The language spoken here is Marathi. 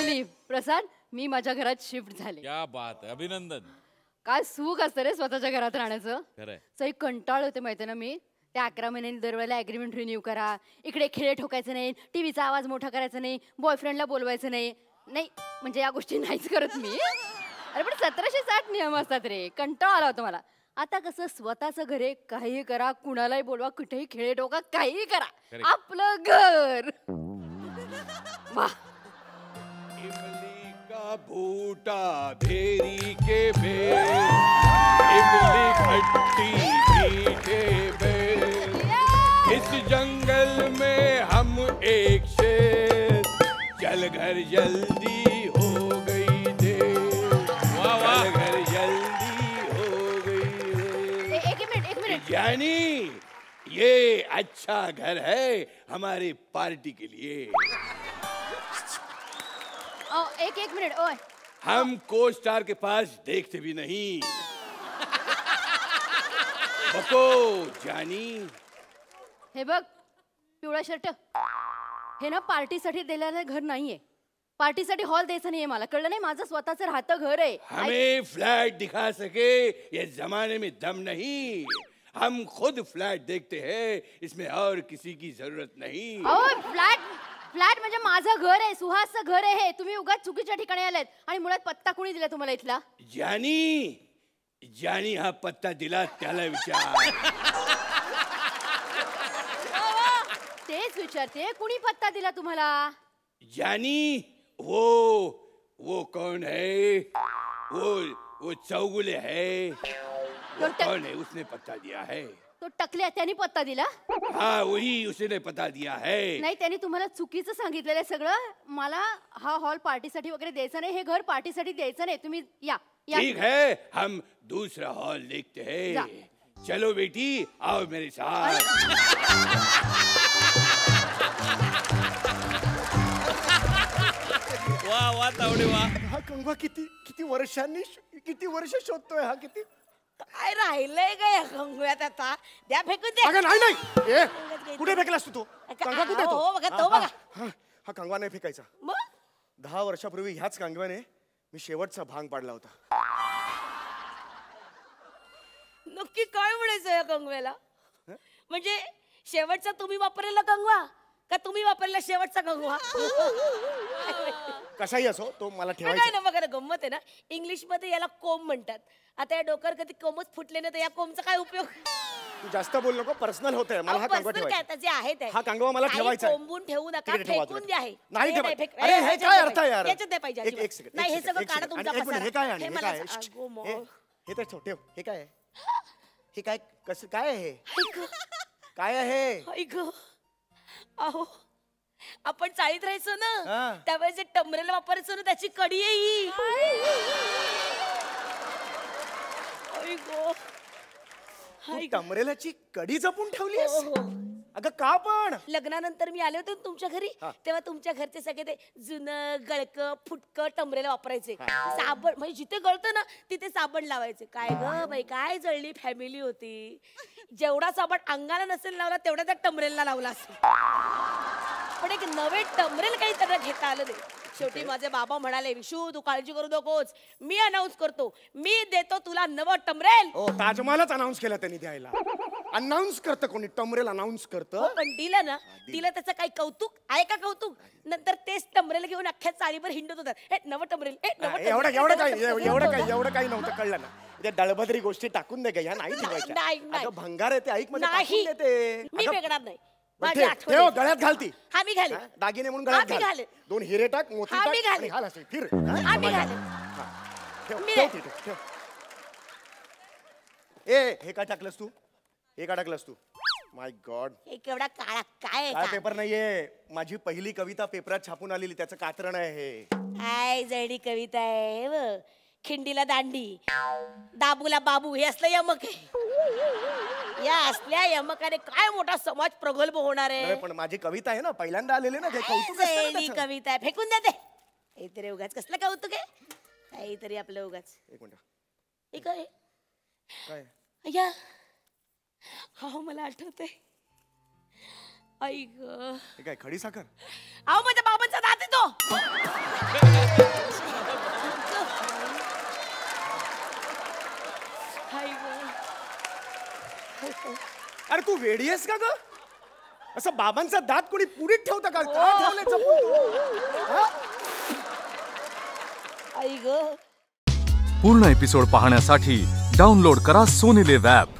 फायनली प्रसाद मी माझ्या घरात शिफ्ट झाले. क्या बात आहे, अभिनंदन. काय सुख असतं रे स्वतःच्या घरात राहण्याचं. खरंय. सही कंटाळ होते माहिती ना मी. ते 11 महिन्यांनी दरवेळेला ॲग्रीमेंट रिन्यू करा, इकडे खेळ ठोकायचं नाही, टीव्हीचा आवाज मोठा करायचा नाही, बॉयफ्रेंडला बोलवायचं नाही. नाही म्हणजे या गोष्टी नाहीच करत मी. अरे पण 1760 नियम असतात रे. कंटाळा आला होता मला. आता कसं स्वतःचं घर आहे, काहीही करा, कुणालाही बोलवा, कुठेही खेळ ठोका, काहीही करा, आपलं घर. वाह. इमली का बूटा भेरी के बेर, इमली खट्टी मीठे बेर, इस जंगल में हम एक शेर, चल घर जल्दी हो गई देर, चल घर जल्दी हो गई देर. एक मिनट यानी ये अच्छा घर है हमारी पार्टी के लिए. एक मिनट ओए. हम को स्टार के पास देखते भी नहीं. बको जानी. हे बघ पिवळा शर्ट, हे ना पार्टीसाठी दिलेलं घर नाहीये. पार्टीसाठी हॉल द्यायचा नाहीये मला, कळलं नाही. माझं स्वतःचं राहतं घर आहे. हमें फ्लैट दिखा सके ये जमाने में दम नहीं. हम खुद फ्लैट देखते हैं, इसमें और किसी की जरूरत नहीं. फ्लॅट म्हणजे माझं घर आहे, सुहासचं घर आहे हे. तुम्ही उगाच चुकीच्या ठिकाणी आलेत. आणि मुळात पत्ता कुणी दिला तुम्हाला इथला? जानी हा पत्ता दिला त्याला विचार. तेच विचारते, कुणी पत्ता दिला तुम्हाला? जानी वो कौन है? वो चौगुले है. वो कौन है? उसने पत्ता दिया है. तो टकल्या त्याने पत्ता दिला? हाँ वही उसने पता दिया है. नाही त्याने तुम्हाला चुकीचं सांगितलेलं सगळं. मला हा हॉल पार्टीसाठी वगैरे द्यायचा नाही, हे घर पार्टीसाठी द्यायचं नाही. तुम्ही या. ठीक है हम दूसरा हॉल देखते हैं. चलो बेटी आओ मेरे साथ. वा वा तावडे वा. हा कंगवा किती वर्ष शोधतोय हा. किती काय राहिलंय का या कंगव्यात आता? द्या फेकून दे. अगं नाही कुठे फेकलास तू? तो कंगवा कुठे तो? हो बघा तो बघा. हा कंगवा नाही फेकायचा. 10 वर्षापूर्वी ह्याच कंगव्याने मी शेवटचा भांग पाडला होता. नक्की काय म्हणायचं या कंगव्याला? म्हणजे शेवटचा तुम्ही वापरलेला कंगवा का तुम्ही वापरलेला शेवटचा कंगवा? कसाही असो तो मला काय ठेवायचा. ना बघा गंमत आहे ना, इंग्लिश मध्ये याला कोंब म्हणतात. आता या डोक्यावर कधी कोंबच फुटले ना तर या कोंबचा काय उपयोग? तू जास्त बोल नको, पर्सनल होतंय. मला हा कंगवा ठेवायचा. जे आहे ते हा कंगवा मला ठेवायचा. कोंबून ठेवू नका, फेकून द्या. नाही अरे हे काय अर्थ आहे यार? याच्यात नाही पाहिजे. एक सेकंड. नाही हे सगळं काढा तुमचा पसारा. हे काय आहे? हे हे काय हे तर ठेव. हे काय आहे? हे काय कसं काय आहे? काय आहे? अहो आपण चाळीत राहायचो ना, त्यावेळेस जे टमरेल वापरायचो ना त्याची कडी आहे. टमरेलाची कडी जपून ठेवली? अगं का पण? लग्नानंतर मी आले होते तुमच्या घरी, तेव्हा तुमच्या घरचे सगळे ते जुनं गळकं फुटकं टमरेला वापरायचे. साबण म्हणजे जिथे गळतं ना तिथे साबण लावायचे. काय ग बाई काय जळली फॅमिली होती. जेवढा साबण अंगाला नसेल लावला तेवढा त्या टमरेलला लावला असेल. पण एक नवे टमरेल काही त्यांना घेता आलं नाही. शेवटी माझे बाबा म्हणाले, विशू तू काळजी करू नकोस, मी अनाऊन्स करतो, मी देतो तुला नवं टमरेल. ताजमहलच अनाऊन्स केलं त्यांनी द्यायला. अनाऊन्स करतं कोणी? टमरेल अनाऊन्स करतं. पण दिलं ना, तिला त्याचं काही कौतुक आहे का? कौतुक नंतर तेच टमरेल घेऊन अख्ख्या चाळीवर हिंडत होतात. हे नवं टमरेल. एवढं काही नव्हतं. कळलं ना? त्या दळभद्री गोष्टी टाकून दे ह्या नाही ठेवायच्या. भंगार आहे ते ऐक मध्ये देते. मी फेकणार नाही. ठेव गळ्यात घालती. हा मी घाले दागिने म्हणून गळ्यात घाल. 2 हिरे टाक, मोती टाक, घाल असे फिर. हे काय टाकलंस तू? हे काय टाकलंस तू? माय गॉड. एक एवढा काळा काय पेपर नाहीये. माझी पहिली कविता पेपरात छापून आलेली, त्याचं कात्रण आहे हे. काय जडी कविता आहे. खिंडीला दांडी, दाबूला बाबू हे असलं यमक आहे. या असल्या यमकाने काय मोठा समाज प्रगल्भ होणार आहे. पण माझी कविता आहे ना, पहिल्यांदा आलेली ना. कविता आहे फेकून देते. काहीतरी उगाच कसलं कौतुक आहे. काहीतरी आपलं उगाच. एक मिनिट. हे काय काय? अय्या हा मला आठवतंय. आई ग काय खडी साखर? अहो माझ्या बाबांचा दात आहे तो. अरे तू वेडी आहेस का ग? असं बाबांचा दात कोणी पुढीत ठेवतं का? का ठेवलंय जपून तू? हा? आई ग. पूर्ण एपिसोड पाहण्यासाठी डाउनलोड करा सोनी लिव्ह ॲप.